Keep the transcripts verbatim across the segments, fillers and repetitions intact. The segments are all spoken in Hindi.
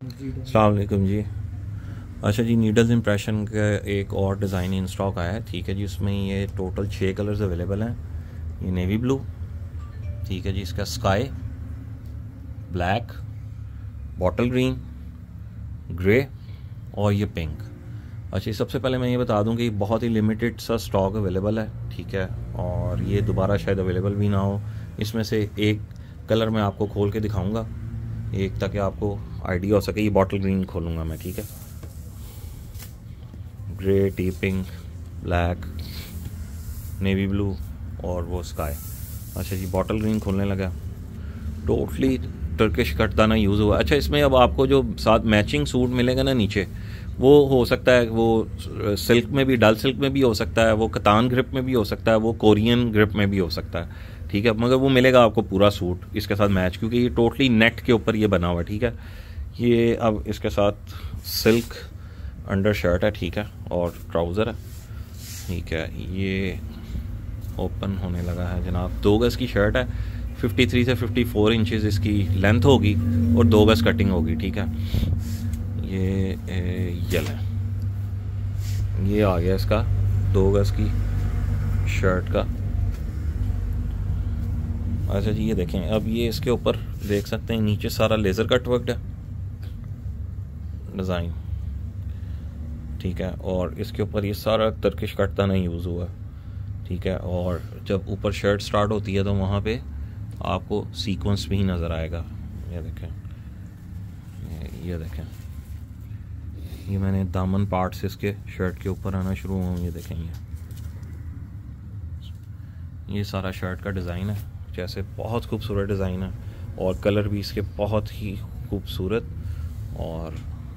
अस्सलाम वालेकुम जी। अच्छा जी, नीडल्स इम्प्रेशन का एक और डिज़ाइन इन स्टॉक आया है। ठीक है जी, उसमें ये टोटल छः कलर्स अवेलेबल हैं। ये नेवी ब्लू, ठीक है जी, इसका sky black, bottle green, grey और ये पिंक। अच्छा, सबसे पहले मैं ये बता दूं कि बहुत ही लिमिटेड सा स्टॉक अवेलेबल है। ठीक है, और ये दोबारा शायद अवेलेबल भी ना हो। इसमें से एक कलर मैं आपको खोल के दिखाऊंगा एक, ताकि आपको आइडिया हो सके। ये बॉटल ग्रीन खोलूँगा मैं, ठीक है। Grey, tea pink, black, navy blue और वो स्काई। अच्छा जी, बॉटल ग्रीन खोलने लगा। टोटली टर्किश कटदाना यूज़ हुआ। अच्छा, इसमें अब आपको जो साथ मैचिंग सूट मिलेगा ना नीचे, वो हो सकता है वो सिल्क में भी, डल सिल्क में भी हो सकता है, वो कतान ग्रिप में भी हो सकता है, वो कोरियन ग्रिप में भी हो सकता है। ठीक है, मगर वो मिलेगा आपको पूरा सूट इसके साथ मैच, क्योंकि ये टोटली नेट के ऊपर ये बना हुआ है। ठीक है, ये अब इसके साथ सिल्क अंडर शर्ट है, ठीक है, और ट्राउज़र है। ठीक है, ये ओपन होने लगा है जनाब। दो गज़ की शर्ट है, तिरेपन से चौवन इंचेस इसकी लेंथ होगी और दो गज़ कटिंग होगी। ठीक है, ये यल है। ये आ गया इसका दो गज़ की शर्ट का। अच्छा जी, ये देखें, अब ये इसके ऊपर देख सकते हैं नीचे सारा लेज़र कट वर्क है डिज़ाइन। ठीक है, और इसके ऊपर ये सारा टर्किश कटदाना यूज़ हुआ। ठीक है, और जब ऊपर शर्ट स्टार्ट होती है तो वहाँ पे आपको सीक्वेंस भी नज़र आएगा। ये देखें, ये, ये देखें, ये मैंने दामन पार्ट से इसके शर्ट के ऊपर आना शुरू हुआ। ये देखें, ये ये सारा शर्ट का डिज़ाइन है। जैसे बहुत खूबसूरत डिज़ाइन है और कलर भी इसके बहुत ही खूबसूरत और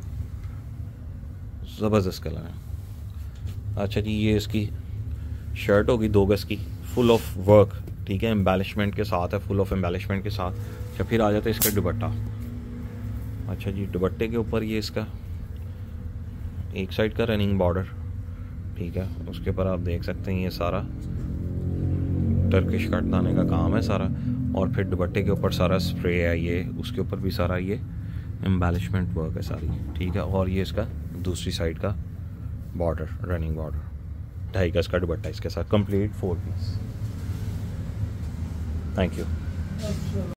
ज़बरदस्त कलर है। अच्छा जी, ये इसकी शर्ट होगी दो गज़ की, फुल ऑफ वर्क। ठीक है, एम्बेलिशमेंट के साथ है, फुल ऑफ एम्बेलिशमेंट के साथ। अच्छा, फिर आ जाता है इसका दुपट्टा। अच्छा जी, दुपट्टे के ऊपर ये इसका एक साइड का रनिंग बॉर्डर। ठीक है, उसके ऊपर आप देख सकते हैं ये सारा टर्किश कटदाने का काम है सारा। और फिर दुपट्टे के ऊपर सारा स्प्रे है, ये उसके ऊपर भी सारा ये एम्बेलिशमेंट वर्क है सारी। ठीक है, और ये इसका दूसरी साइड का बॉर्डर, रनिंग बॉर्डर। ढाई गज़ का दुपट्टा इसके साथ complete four piece. Thank you.